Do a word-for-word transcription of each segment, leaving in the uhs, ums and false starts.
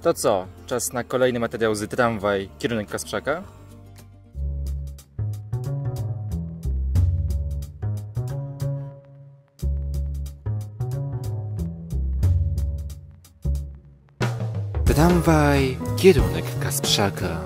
To co? Czas na kolejny materiał z Tramwaj, kierunek Kasprzaka? Tramwaj, kierunek Kasprzaka.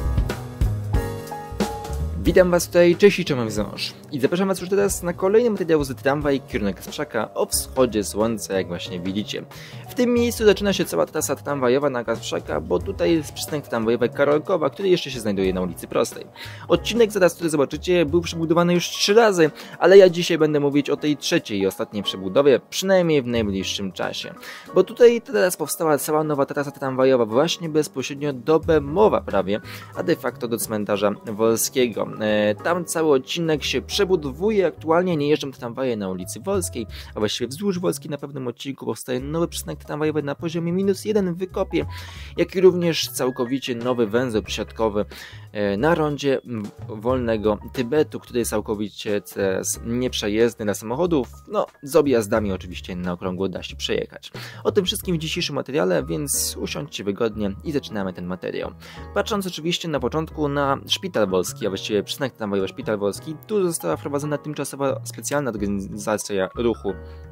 Witam Was tutaj, cześć i czołem wząż. I zapraszam Was już teraz na kolejny materiał z Tramwaj, kierunek Kasprzaka o wschodzie słońca, jak właśnie widzicie. W tym miejscu zaczyna się cała trasa tramwajowa na Kasprzaka, bo tutaj jest przystanek tramwajowy Karolkowa, który jeszcze się znajduje na ulicy Prostej. Odcinek zaraz, który zobaczycie, był przebudowany już trzy razy, ale ja dzisiaj będę mówić o tej trzeciej i ostatniej przebudowie, przynajmniej w najbliższym czasie. Bo tutaj teraz powstała cała nowa trasa tramwajowa, właśnie bezpośrednio do Bemowa prawie, a de facto do cmentarza Wolskiego. Tam cały odcinek się przebudowuje, aktualnie nie jeżdżą tramwaje na ulicy Wolskiej, a właściwie wzdłuż Wolskiej na pewnym odcinku powstaje nowy przystanek tramwajowy na poziomie minus jeden w Wykopie, jak i również całkowicie nowy węzeł przesiadkowy na rondzie Wolnego Tybetu, który jest całkowicie teraz nieprzejezdny dla samochodów, no z objazdami oczywiście na okrągło da się przejechać. O tym wszystkim w dzisiejszym materiale, więc usiądźcie wygodnie i zaczynamy ten materiał. Patrząc oczywiście na początku na Szpital Wolski, a właściwie przystanek tramwajowy Szpital Wolski, tu została wprowadzona tymczasowa specjalna organizacja ruchu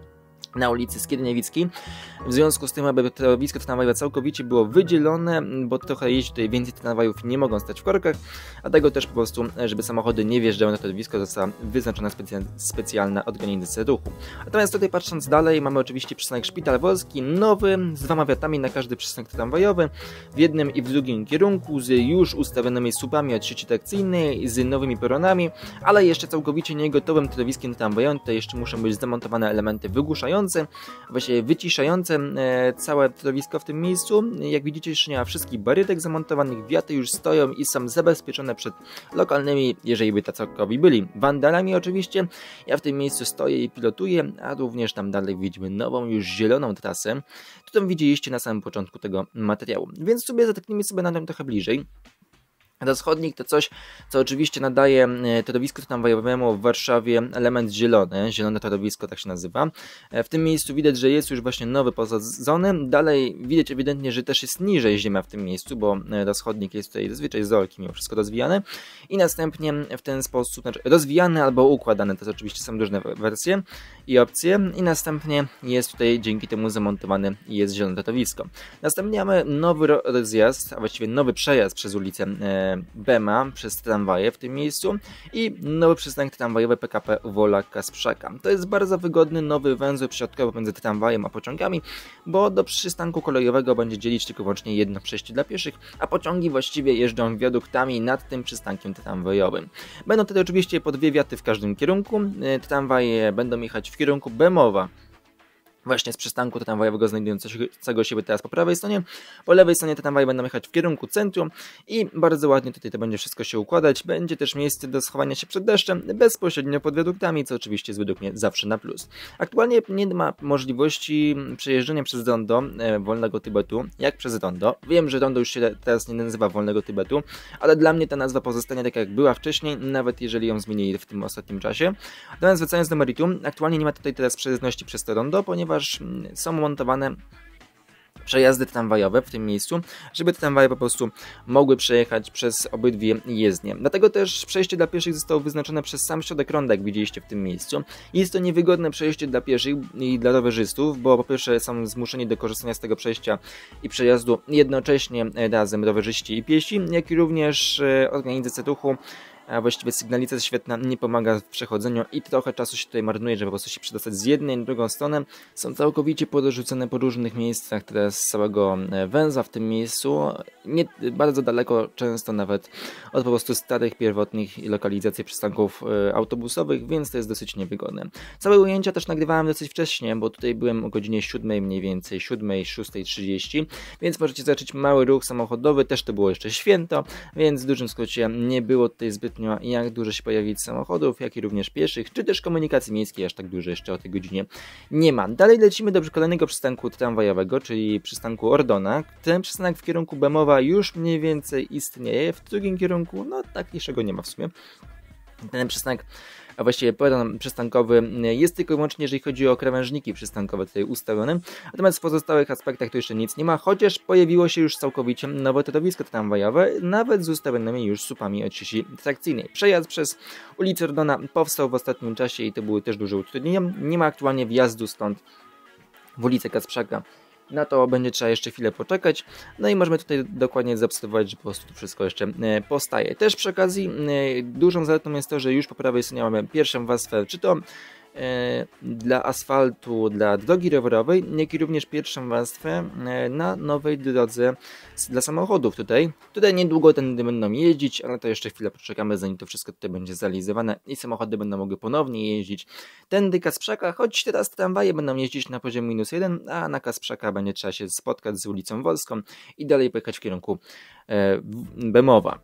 na ulicy Skierniewickiej. W związku z tym, aby torowisko tramwajowe całkowicie było wydzielone, bo trochę jeździ tutaj więcej tramwajów nie mogą stać w korkach, a tego też po prostu, żeby samochody nie wjeżdżały na torowisko, została wyznaczona specy specjalna organizacja ruchu. Natomiast tutaj patrząc dalej, mamy oczywiście przystanek Szpital Wolski, nowy, z dwoma wiatami na każdy przystanek tramwajowy, w jednym i w drugim kierunku, z już ustawionymi słupami od sieci trakcyjnej, z nowymi peronami, ale jeszcze całkowicie niegotowym torowiskiem tramwajowym. Tutaj jeszcze muszą być zamontowane elementy wygłuszające, właściwie wyciszające e, całe torowisko w tym miejscu. Jak widzicie, jeszcze nie ma wszystkich barierek zamontowanych, wiaty już stoją i są zabezpieczone przed lokalnymi, jeżeli by takowi byli, wandalami oczywiście. Ja w tym miejscu stoję i pilotuję, a również tam dalej widzimy nową, już zieloną trasę, którą widzieliście na samym początku tego materiału. Więc sobie zatknijmy sobie na tym trochę bliżej. Rozchodnik to coś, co oczywiście nadaje torowisku tramwajowemu w Warszawie element zielony, zielone torowisko tak się nazywa. W tym miejscu widać, że jest już właśnie nowy posadzony, dalej widać ewidentnie, że też jest niżej ziemia w tym miejscu, bo rozchodnik jest tutaj zazwyczaj z rolki mimo wszystko rozwijany i następnie w ten sposób, znaczy rozwijany albo układany, to oczywiście są różne wersje i opcje i następnie jest tutaj dzięki temu zamontowany i jest zielone torowisko. Następnie mamy nowy rozjazd, a właściwie nowy przejazd przez ulicę Bema przez tramwaje w tym miejscu i nowy przystanek tramwajowy P K P Wola Kasprzaka. To jest bardzo wygodny nowy węzeł przesiadkowy między tramwajem a pociągami, bo do przystanku kolejowego będzie dzielić tylko wyłącznie jedno przejście dla pieszych, a pociągi właściwie jeżdżą wiaduktami nad tym przystankiem tramwajowym. Będą wtedy oczywiście po dwie wiaty w każdym kierunku, tramwaje będą jechać w kierunku Bemowa, właśnie z przystanku tramwajowego znajdującego się teraz po prawej stronie. Po lewej stronie te tramwaje będą jechać w kierunku centrum i bardzo ładnie tutaj to będzie wszystko się układać. Będzie też miejsce do schowania się przed deszczem bezpośrednio pod wiaduktami, co oczywiście jest według mnie zawsze na plus. Aktualnie nie ma możliwości przejeżdżania przez rondo e, Wolnego Tybetu, jak przez rondo. Wiem, że rondo już się teraz nie nazywa Wolnego Tybetu, ale dla mnie ta nazwa pozostanie taka jak była wcześniej, nawet jeżeli ją zmienili w tym ostatnim czasie. Natomiast wracając do meritum, aktualnie nie ma tutaj teraz przejezdności przez to rondo, ponieważ są montowane przejazdy tramwajowe w tym miejscu, żeby te tramwaje po prostu mogły przejechać przez obydwie jezdnie. Dlatego też przejście dla pieszych zostało wyznaczone przez sam środek ronda, jak widzieliście w tym miejscu. Jest to niewygodne przejście dla pieszych i dla rowerzystów, bo po pierwsze są zmuszeni do korzystania z tego przejścia i przejazdu jednocześnie razem rowerzyści i piesi, jak i również organizacja ruchu, a właściwie sygnalizacja świetna nie pomaga w przechodzeniu i trochę czasu się tutaj marnuje, żeby po prostu się przedostać z jednej na drugą stronę. Są całkowicie porozrzucone po różnych miejscach teraz z całego węzła w tym miejscu, nie bardzo daleko, często nawet od po prostu starych, pierwotnych lokalizacji przystanków autobusowych, więc to jest dosyć niewygodne. Całe ujęcia też nagrywałem dosyć wcześnie, bo tutaj byłem o godzinie siódmej mniej więcej, siódmej, szóstej trzydzieści, więc możecie zobaczyć mały ruch samochodowy, też to było jeszcze święto, więc w dużym skrócie nie było tutaj zbyt jak dużo się pojawić samochodów, jak i również pieszych, czy też komunikacji miejskiej aż tak dużo jeszcze o tej godzinie nie ma. Dalej lecimy do kolejnego przystanku tramwajowego, czyli przystanku Ordona. Ten przystanek w kierunku Bemowa już mniej więcej istnieje, w drugim kierunku no takiego nie ma w sumie. Ten przystanek a właściwie peron przystankowy jest tylko i wyłącznie, jeżeli chodzi o krawężniki przystankowe tutaj ustawione, natomiast w pozostałych aspektach to jeszcze nic nie ma, chociaż pojawiło się już całkowicie nowe torowisko tramwajowe, nawet z ustawionymi już słupami od sieci trakcyjnej. Przejazd przez ulicę Rodona powstał w ostatnim czasie i to były też duże utrudnienia. Nie ma aktualnie wjazdu stąd w ulicę Kasprzaka. Na to będzie trzeba jeszcze chwilę poczekać. No i możemy tutaj dokładnie zaobserwować, że po prostu to wszystko jeszcze powstaje. Też przy okazji dużą zaletą jest to, że już po prawej stronie mamy pierwszą warstwę, czy to dla asfaltu, dla drogi rowerowej, jak i również pierwszą warstwę na nowej drodze dla samochodów tutaj. Tutaj niedługo tędy będą jeździć, ale to jeszcze chwilę poczekamy, zanim to wszystko tutaj będzie zrealizowane i samochody będą mogły ponownie jeździć tędy Kasprzaka, choć teraz tramwaje będą jeździć na poziomie minus jeden, a na Kasprzaka będzie trzeba się spotkać z ulicą Wolską i dalej pojechać w kierunku e, Bemowa.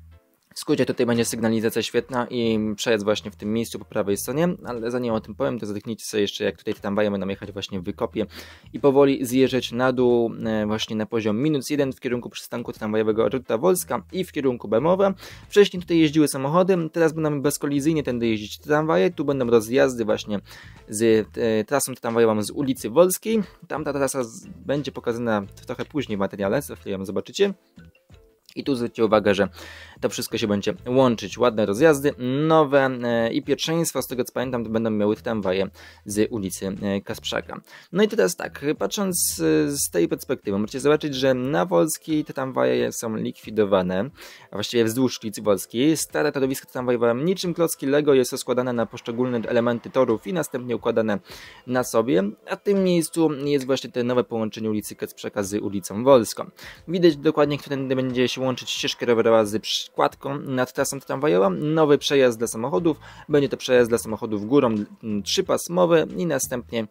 W skrócie tutaj będzie sygnalizacja świetna i przejazd właśnie w tym miejscu po prawej stronie, ale zanim o tym powiem, to zerknijcie sobie jeszcze, jak tutaj tramwaje będą jechać właśnie w wykopie i powoli zjeżdżać na dół właśnie na poziom minus jeden w kierunku przystanku tramwajowego Ruta Wolska i w kierunku Bemowa. Wcześniej tutaj jeździły samochody, teraz będą bezkolizyjnie tędy jeździć tramwaje, tu będą rozjazdy właśnie z e, trasą tramwajową z ulicy Wolskiej. Tamta trasa z, będzie pokazana trochę później w materiale, za chwilę ją zobaczycie. I tu zwróćcie uwagę, że to wszystko się będzie łączyć. Ładne rozjazdy, nowe e, i pierwszeństwo, z tego co pamiętam, to będą miały tramwaje z ulicy e, Kasprzaka. No i teraz tak, patrząc e, z tej perspektywy, możecie zobaczyć, że na Wolskiej te tramwaje są likwidowane, a właściwie wzdłuż ulicy Wolskiej. Stare torowisko tramwajowe niczym klocki Lego jest rozkładane na poszczególne elementy torów i następnie układane na sobie, a w tym miejscu jest właśnie te nowe połączenie ulicy Kasprzaka z ulicą Wolską. Widać dokładnie, którędy będzie się łączyć ścieżkę rowerowa z przykładką nad trasą tramwajową, nowy przejazd dla samochodów, będzie to przejazd dla samochodów górą trzypasmowy i następnie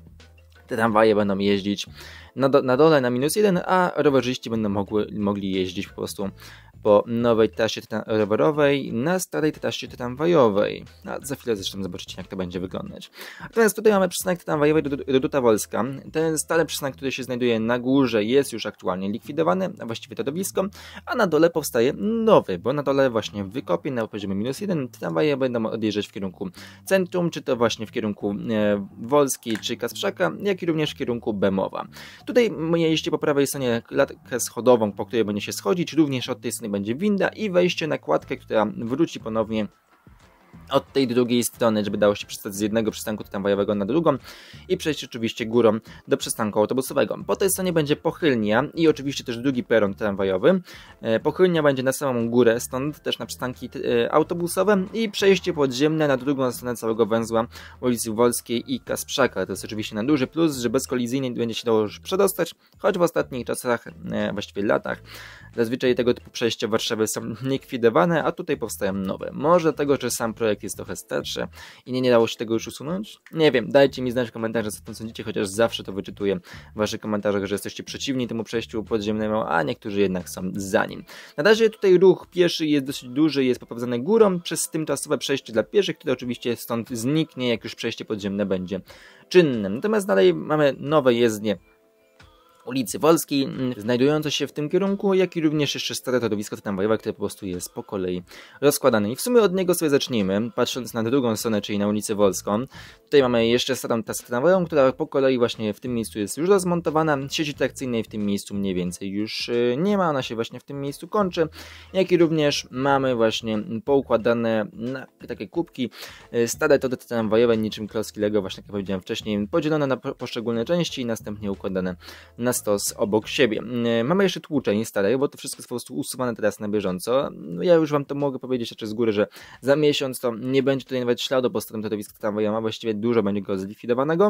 te tramwaje będą jeździć na, do, na dole na minus jeden, a rowerzyści będą mogły, mogli jeździć po prostu po nowej trasie rowerowej na starej trasie tramwajowej. A za chwilę zresztą zobaczycie, jak to będzie wyglądać. Natomiast tutaj mamy przystanek tramwajowy Ruta Wolska. Ten stary przystanek, który się znajduje na górze, jest już aktualnie likwidowany, a właściwie torowisko, a na dole powstaje nowy, bo na dole właśnie w wykopie na poziomie minus jeden tramwaje będą odjeżdżać w kierunku centrum, czy to właśnie w kierunku e, Wolskiej czy Kasprzaka, jak i również w kierunku Bemowa. Tutaj jeździcie po prawej stronie klatkę schodową, po której będzie się schodzić, również od tej strony będzie winda i wejście na kładkę, która wróci ponownie od tej drugiej strony, żeby dało się przystać z jednego przystanku tramwajowego na drugą i przejść oczywiście górą do przystanku autobusowego. Po tej stronie będzie pochylnia i oczywiście też drugi peron tramwajowy. Pochylnia będzie na samą górę, stąd też na przystanki autobusowe i przejście podziemne na drugą stronę całego węzła ulicy Wolskiej i Kasprzaka. To jest oczywiście na duży plus, że bezkolizyjnie będzie się dało już przedostać, choć w ostatnich czasach, właściwie latach, zazwyczaj tego typu przejścia w Warszawie są likwidowane, a tutaj powstają nowe. Może dlatego, że sam projekt jest trochę starszy i nie, nie dało się tego już usunąć? Nie wiem, dajcie mi znać w komentarzach, co o tym sądzicie, chociaż zawsze to wyczytuję w waszych komentarzach, że jesteście przeciwni temu przejściu podziemnemu, a niektórzy jednak są za nim. Na razie tutaj ruch pieszy jest dosyć duży, jest poprowadzony górą przez tymczasowe przejście dla pieszych, które oczywiście stąd zniknie, jak już przejście podziemne będzie czynne. Natomiast dalej mamy nowe jezdnie ulicy Wolskiej, znajdujące się w tym kierunku, jak i również jeszcze stare torowisko tramwajowe, które po prostu jest po kolei rozkładane. I w sumie od niego sobie zacznijmy, patrząc na drugą stronę, czyli na ulicę Wolską. Tutaj mamy jeszcze starą trasę tramwajową, która po kolei właśnie w tym miejscu jest już rozmontowana. Sieci trakcyjnej w tym miejscu mniej więcej już nie ma, ona się właśnie w tym miejscu kończy. Jak i również mamy właśnie poukładane na takie kubki stare tory tramwajowe, niczym klocki Lego, właśnie jak powiedziałem wcześniej, podzielone na poszczególne części i następnie układane na stos obok siebie. Mamy jeszcze tłuczeń starej, bo to wszystko jest po prostu usuwane teraz na bieżąco. Ja już wam to mogę powiedzieć jeszcze z góry, że za miesiąc to nie będzie tutaj nawet śladu po starym torowisku tramwajowym, a właściwie dużo będzie go zlikwidowanego.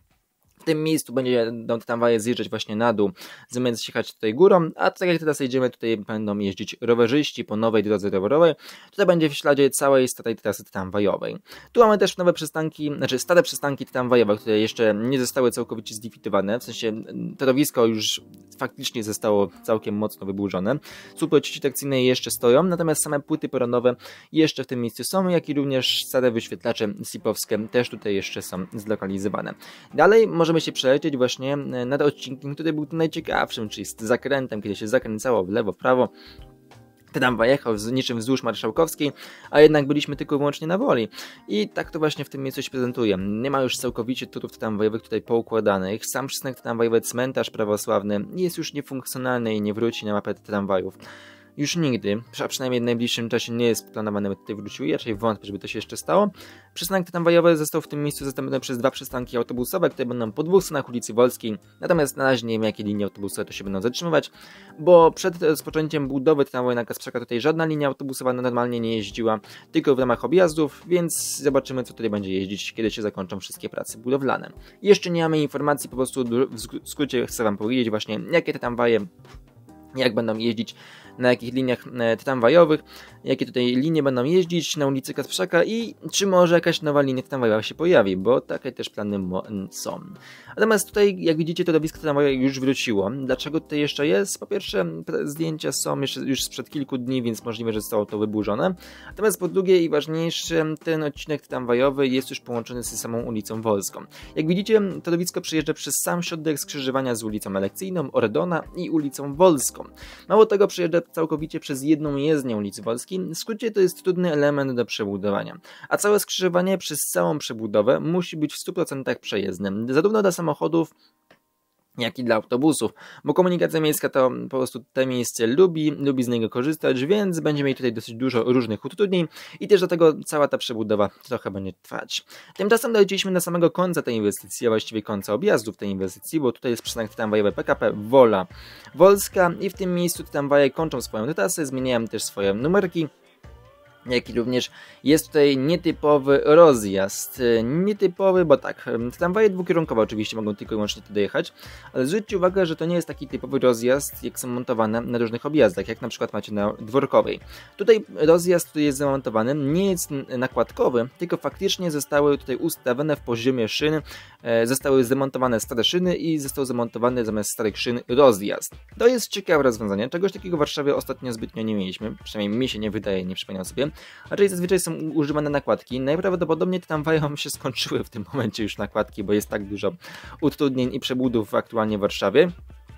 W tym miejscu będzie te tramwaje zjeżdżać właśnie na dół, zamiast jechać tutaj górą, a tak jak teraz jedziemy, tutaj będą jeździć rowerzyści po nowej drodze rowerowej, która będzie w śladzie całej starej trasy tramwajowej. Tu mamy też nowe przystanki, znaczy stare przystanki tramwajowe, które jeszcze nie zostały całkowicie zlikwidowane, w sensie torowisko już faktycznie zostało całkiem mocno wyburzone. Słupy sieci trakcyjnej jeszcze stoją, natomiast same płyty peronowe jeszcze w tym miejscu są, jak i również stare wyświetlacze sipowskie też tutaj jeszcze są zlokalizowane. Dalej możemy się przelecieć właśnie nad odcinkiem, który był najciekawszym, czyli z zakrętem, kiedy się zakręcało w lewo, w prawo. tramwaj jechał z niczym wzdłuż Marszałkowskiej, a jednak byliśmy tylko i wyłącznie na Woli. I tak to właśnie w tym miejscu się prezentuje. Nie ma już całkowicie turów tramwajowych tutaj poukładanych. Sam przystanek tramwajowy Cmentarz Prawosławny jest już niefunkcjonalny i nie wróci na mapę tramwajów. Już nigdy, a przynajmniej w najbliższym czasie nie jest planowane, by tutaj wrócił i raczej wątpię, żeby to się jeszcze stało. Przystanek tramwajowy został w tym miejscu zastąpiony przez dwa przystanki autobusowe, które będą po dwóch stronach ulicy Wolskiej. Natomiast na razie nie wiem, jakie linie autobusowe to się będą zatrzymywać, bo przed rozpoczęciem budowy tramwaju na Kasprzaka tutaj żadna linia autobusowa normalnie nie jeździła, tylko w ramach objazdów, więc zobaczymy, co tutaj będzie jeździć, kiedy się zakończą wszystkie prace budowlane. Jeszcze nie mamy informacji, po prostu w skrócie chcę wam powiedzieć właśnie, jakie te tramwaje, jak będą jeździć, na jakich liniach tramwajowych, jakie tutaj linie będą jeździć na ulicy Kasprzaka i czy może jakaś nowa linia tramwajowa się pojawi, bo takie też plany są. Natomiast tutaj, jak widzicie, to torowisko tramwajowe już wróciło. Dlaczego tutaj jeszcze jest? Po pierwsze, zdjęcia są jeszcze już sprzed kilku dni, więc możliwe, że zostało to wyburzone. Natomiast po drugie i ważniejsze, ten odcinek tramwajowy jest już połączony z samą ulicą Wolską. Jak widzicie, torowisko przejeżdża przez sam środek skrzyżowania z ulicą Elekcyjną, Ordona i ulicą Wolską. Mało tego, przejeżdża całkowicie przez jedną jezdnię ulicy Wolskiej. W skrócie to jest trudny element do przebudowania. A całe skrzyżowanie przez całą przebudowę musi być w stu procentach przejezdnym. Zarówno dla samochodów, jak i dla autobusów, bo komunikacja miejska to po prostu te miejsce lubi, lubi z niego korzystać, więc będziemy mieli tutaj dosyć dużo różnych utrudnień i też dlatego cała ta przebudowa trochę będzie trwać. Tymczasem dojedzieliśmy do samego końca tej inwestycji, a właściwie końca objazdów tej inwestycji, bo tutaj jest przystanek tramwajowy P K P Wola Wolska i w tym miejscu tramwaje kończą swoją trasę, zmieniają też swoje numerki. Jak i również jest tutaj nietypowy rozjazd. Nietypowy, bo tak, tramwaje dwukierunkowe oczywiście mogą tylko i wyłącznie tu dojechać, ale zwróćcie uwagę, że to nie jest taki typowy rozjazd, jak są montowane na różnych objazdach, jak na przykład macie na Dworkowej. Tutaj rozjazd, który jest zamontowany, nie jest nakładkowy, tylko faktycznie zostały tutaj ustawione w poziomie szyn, zostały zamontowane stare szyny i został zamontowany zamiast starych szyn rozjazd. To jest ciekawe rozwiązanie, czegoś takiego w Warszawie ostatnio zbytnio nie mieliśmy, przynajmniej mi się nie wydaje, nie przypominam sobie. Raczej zazwyczaj są używane nakładki. Najprawdopodobniej tramwajom się skończyły w tym momencie już nakładki, bo jest tak dużo utrudnień i przebudów aktualnie w Warszawie.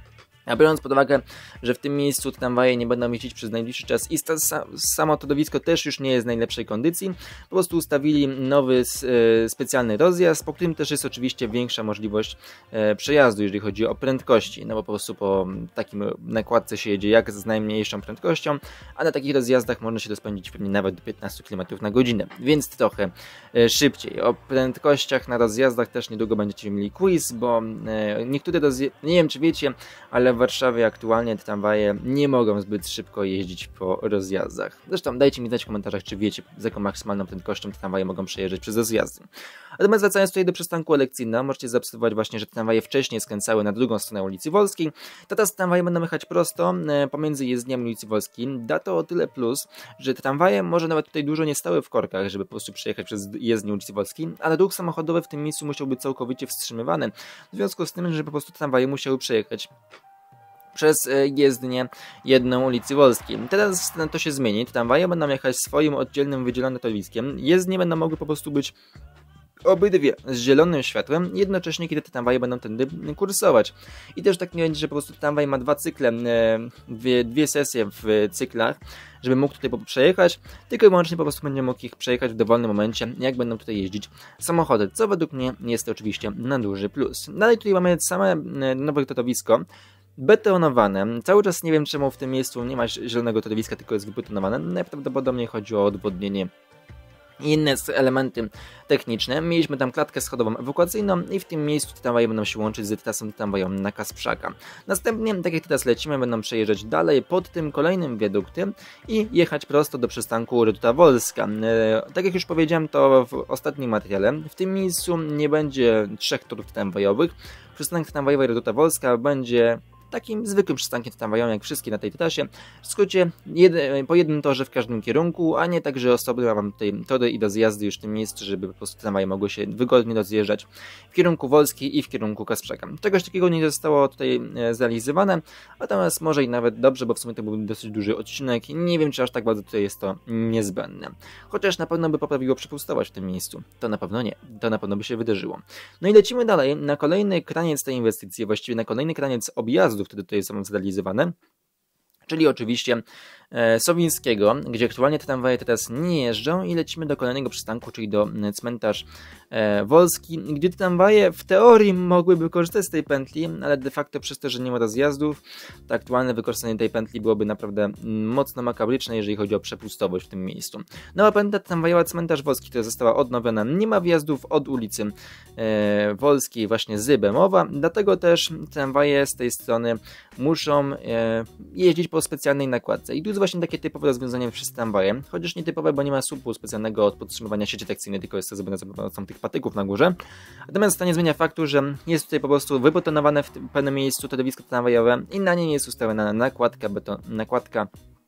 A biorąc pod uwagę, że w tym miejscu tramwaje nie będą jeździć przez najbliższy czas i samo torowisko też już nie jest w najlepszej kondycji, po prostu ustawili nowy e, specjalny rozjazd, po którym też jest oczywiście większa możliwość e, przejazdu, jeżeli chodzi o prędkości, no bo po prostu po takim nakładce się jedzie jak z najmniejszą prędkością, a na takich rozjazdach można się rozpędzić pewnie nawet do piętnastu kilometrów na godzinę, więc trochę e, szybciej. O prędkościach na rozjazdach też niedługo będziecie mieli quiz, bo e, niektóre rozjazdy, nie wiem czy wiecie, ale w Warszawie aktualnie te tramwaje nie mogą zbyt szybko jeździć po rozjazdach. Zresztą dajcie mi znać w komentarzach, czy wiecie, z jaką maksymalną prędkością te tramwaje mogą przejeżdżać przez rozjazdy. Natomiast wracając tutaj do przystanku Elekcyjna, możecie zaobserwować właśnie, że te tramwaje wcześniej skręcały na drugą stronę ulicy Wolskiej. Teraz tramwaje będą jechać prosto e, pomiędzy jezdniami ulicy Wolskiej. Da to o tyle plus, że te tramwaje może nawet tutaj dużo nie stały w korkach, żeby po prostu przejechać przez jezdnię ulicy Wolskiej, ale ruch samochodowy w tym miejscu musiał być całkowicie wstrzymywany. W związku z tym, że po prostu tramwaje musiały przejechać przez jezdnię jedną ulicy Wolskiej. Teraz to się zmieni. Tramwaje będą jechać swoim oddzielnym, wydzielonym torowiskiem. Jezdnie będą mogły po prostu być obydwie z zielonym światłem, jednocześnie kiedy te tramwaje będą tędy kursować. I też tak nie będzie, że po prostu tramwaj ma dwa cykle, dwie, dwie sesje w cyklach, żeby mógł tutaj przejechać, tylko i wyłącznie po prostu będzie mógł ich przejechać w dowolnym momencie, jak będą tutaj jeździć samochody, co według mnie jest to oczywiście na duży plus. Dalej tutaj mamy same nowe torowisko, betonowane. Cały czas nie wiem, czemu w tym miejscu nie ma zielonego torowiska, tylko jest wybetonowane. Najprawdopodobniej chodzi o odwodnienie i inne elementy techniczne. Mieliśmy tam klatkę schodową ewakuacyjną i w tym miejscu tramwaje będą się łączyć z trasą tramwajową na Kasprzaka. Następnie, tak jak teraz lecimy, będą przejeżdżać dalej pod tym kolejnym wiaduktem i jechać prosto do przystanku Reduta Wolska. E, tak jak już powiedziałem to w ostatnim materiale, w tym miejscu nie będzie trzech torów tramwajowych. Przystanek tramwajowy Reduta Wolska będzie takim zwykłym przystankiem tramwajowym jak wszystkie na tej trasie. W skrócie jed po jednym torze w każdym kierunku, a nie tak, że osobno mam tutaj tory i rozjazdy już w tym miejscu, żeby po prostu tramwaje mogły się wygodnie rozjeżdżać w kierunku Wolskiej i w kierunku Kasprzaka. Czegoś takiego nie zostało tutaj e, zrealizowane, natomiast może i nawet dobrze, bo w sumie to był dosyć duży odcinek i nie wiem, czy aż tak bardzo tutaj jest to niezbędne. Chociaż na pewno by poprawiło przepustowość w tym miejscu. To na pewno nie. To na pewno by się wydarzyło. No i lecimy dalej na kolejny kraniec tej inwestycji, właściwie na kolejny kraniec objazdu, które tutaj są zrealizowane, czyli oczywiście Sowińskiego, gdzie aktualnie te tramwaje teraz nie jeżdżą i lecimy do kolejnego przystanku, czyli do cmentarz Wolski, gdzie te tramwaje w teorii mogłyby korzystać z tej pętli, ale de facto przez to, że nie ma rozjazdów, to aktualne wykorzystanie tej pętli byłoby naprawdę mocno makabryczne, jeżeli chodzi o przepustowość w tym miejscu. Nowa pętla tramwajowa cmentarz Wolski, która została odnowiona, nie ma wjazdów od ulicy e, Wolskiej właśnie z Bemowa, dlatego też tramwaje z tej strony muszą e, jeździć po specjalnej nakładce. I tu jest właśnie takie typowe rozwiązanie przez tramwaje, chociaż nie typowe, bo nie ma słupu specjalnego od podtrzymywania sieci trakcyjnej, tylko jest to zrobione za pomocą tych patyków na górze. Natomiast to nie zmienia faktu, że jest tutaj po prostu wybetonowane w pewnym miejscu torowisko tramwajowe i na niej jest ustawiona nakładka, beton, nakładka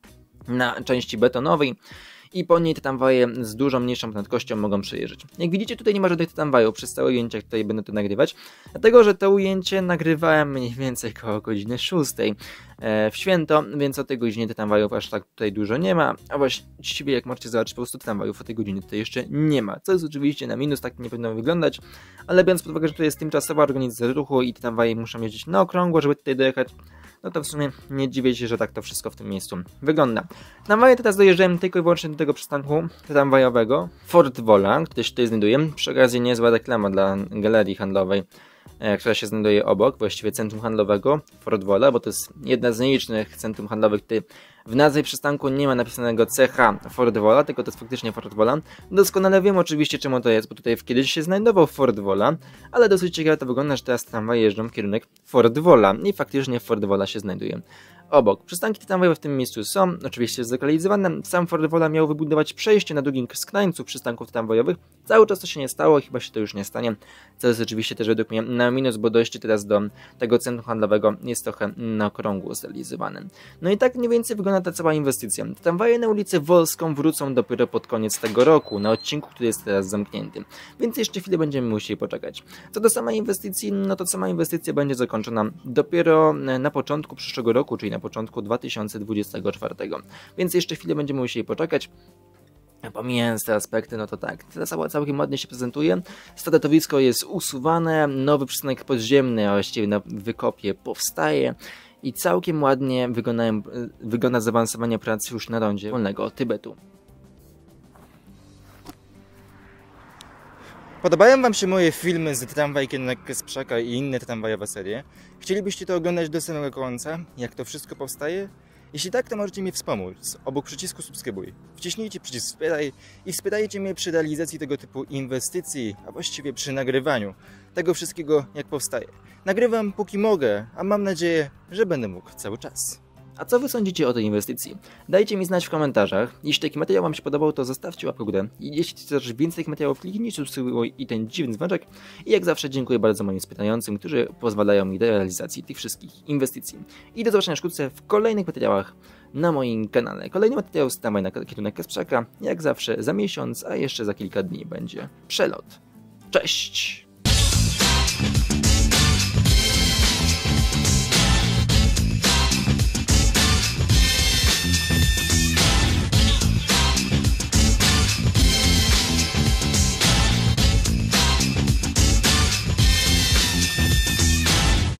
na części betonowej i po niej te tramwaje z dużo mniejszą prędkością mogą przejeżdżać. Jak widzicie, tutaj nie ma żadnych tramwajów przez całe ujęcie, jak tutaj będę to nagrywać, dlatego że to ujęcie nagrywałem mniej więcej koło godziny szóstej w święto, więc o tej godzinie te tramwajów aż tak tutaj dużo nie ma, a właściwie jak możecie zobaczyć, po prostu tramwajów o tej godzinie tutaj jeszcze nie ma, co jest oczywiście na minus, tak nie powinno wyglądać, ale biorąc pod uwagę, że to jest tymczasowa organizacja ruchu i te tramwaje muszą jeździć na okrągło, żeby tutaj dojechać, no to w sumie nie dziwię się, że tak to wszystko w tym miejscu wygląda. Tramwaje teraz dojeżdżają tylko i wyłącznie do tego przystanku tramwajowego Fort Wola, który się tutaj znajduje. Przy okazji niezła reklama dla galerii handlowej, e, która się znajduje obok, właściwie centrum handlowego Fort Wola, bo to jest jedna z nielicznych centrum handlowych, tutaj w nazwie przystanku nie ma napisanego C H Fort Wola, tylko to jest faktycznie Fort Wola. Doskonale wiem oczywiście, czemu to jest, bo tutaj kiedyś się znajdował Fort Wola, ale dosyć ciekawe to wygląda, że teraz tramwaje jeżdżą w kierunek Fort Wola i faktycznie Fort Wola się znajduje obok. Przystanki te tramwajowe w tym miejscu są oczywiście zlokalizowane. Sam Fort Wola miał wybudować przejście na drugim z krańców przystanków tramwajowych. Cały czas to się nie stało, chyba się to już nie stanie, co jest oczywiście też według mnie na minus, bo dojście teraz do tego centrum handlowego jest trochę na okrągło zrealizowane. No i tak mniej więcej wygląda ta cała inwestycja. Tramwaje na ulicę Wolską wrócą dopiero pod koniec tego roku, na odcinku, który jest teraz zamknięty, więc jeszcze chwilę będziemy musieli poczekać. Co do samej inwestycji, no to sama inwestycja będzie zakończona dopiero na początku przyszłego roku, czyli na początku dwa tysiące dwudziestego czwartego, więc jeszcze chwilę będziemy musieli poczekać. Pomijając te aspekty, no to tak, ta cała całkiem ładnie się prezentuje. Statowisko jest usuwane, nowy przystanek podziemny, a właściwie na wykopie powstaje i całkiem ładnie wyglądają, wygląda zaawansowanie prac już na rondzie Wolnego Tybetu. Podobają Wam się moje filmy z Tramwaj Kierunek Kasprzaka i inne tramwajowe serie? Chcielibyście to oglądać do samego końca, jak to wszystko powstaje? Jeśli tak, to możecie mnie wspomóc. Obok przycisku subskrybuj. Wciśnijcie przycisk wspieraj i wspierajcie mnie przy realizacji tego typu inwestycji, a właściwie przy nagrywaniu tego wszystkiego, jak powstaje. Nagrywam póki mogę, a mam nadzieję, że będę mógł cały czas. A co wy sądzicie o tej inwestycji? Dajcie mi znać w komentarzach. Jeśli taki materiał wam się podobał, to zostawcie łapkę w górę. I jeśli chcecie też więcej takich materiałów, kliknijcie subskrybuj i ten dziwny dzwoneczek. I jak zawsze dziękuję bardzo moim wspierającym, którzy pozwalają mi do realizacji tych wszystkich inwestycji. I do zobaczenia wkrótce w kolejnych materiałach na moim kanale. Kolejny materiał z Tramwaj na Kierunek Kasprzaka, jak zawsze za miesiąc, a jeszcze za kilka dni będzie przelot. Cześć!